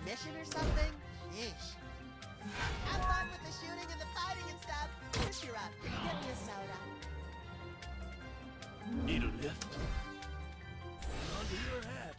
mission or something? Yeesh. Have fun with the shooting and the fighting and stuff. Since you're up, can you get me a soda? Need a lift? Under your hat.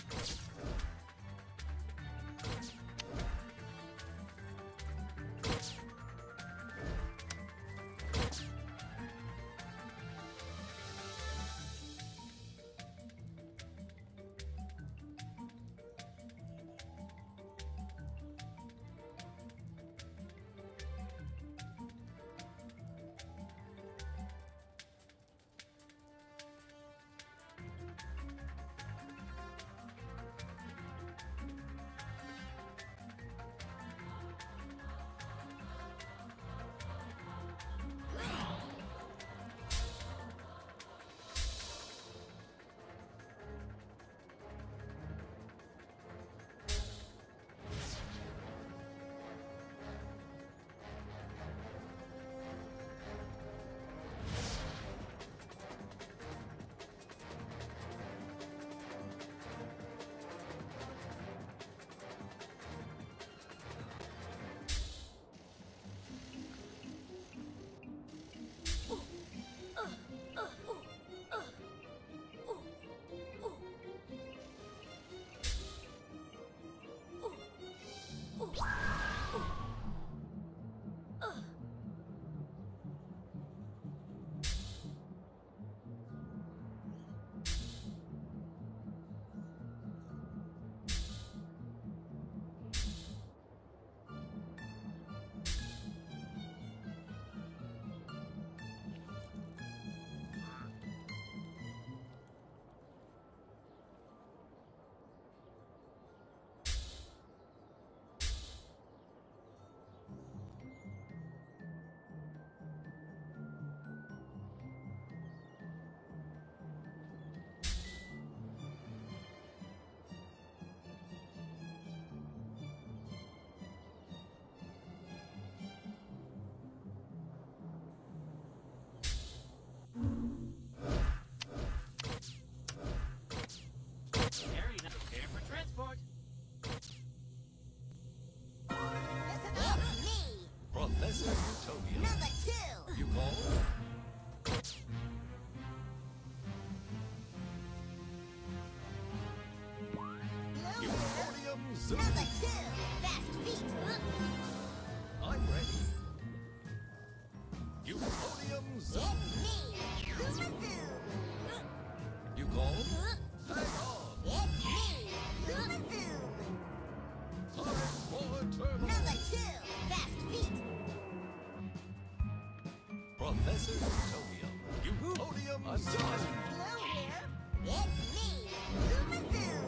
Prepare for transport. Listen up! Me! Professor Utopia. Number 2! You call? Blue! Euphonium Zoom. Number 2! Fast feet! I'm ready. Euphonium Zoom. It's me! Zuma Zoom! You call? Hang on. It's me! Zuma Zoom! Time for turbo. Number 2! Fast feet! Professor Utopia. Euphonium Zoom. Blue here! It's me! Zuma Zoom!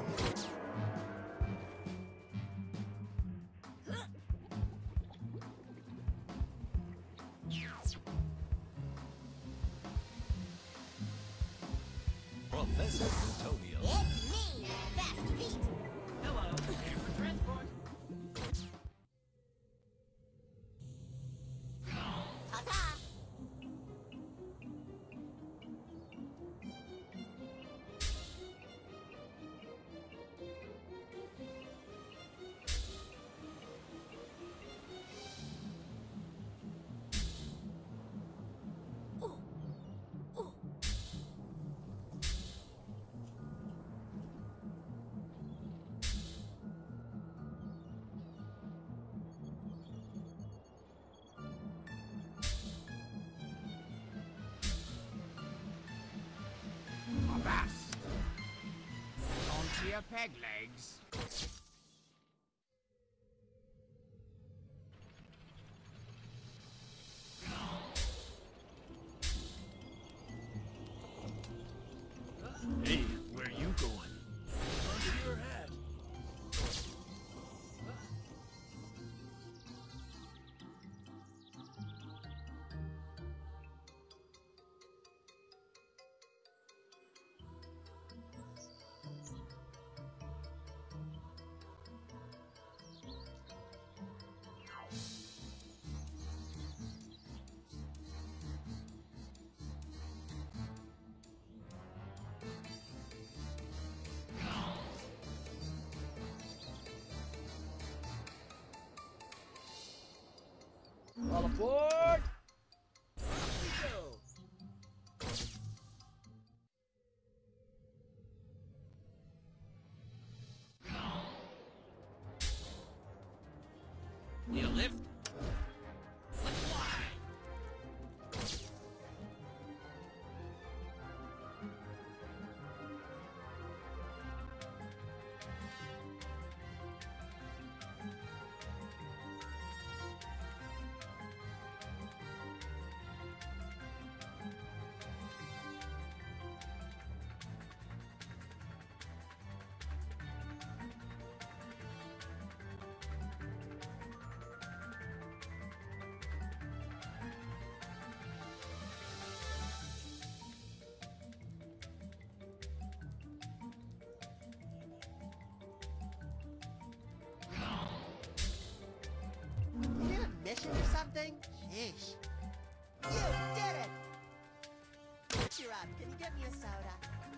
Professor Utopia. It's me! Fast feet! Hello. Prepare for transport. Ta-ta! Avast! Onto your peg legs. Hey, where you going? Under your hat. All aboard! Off we go! Need a lift? Let's fly! You did a mission or something? Sheesh. You did it! Cheer up. Can you get me a soda?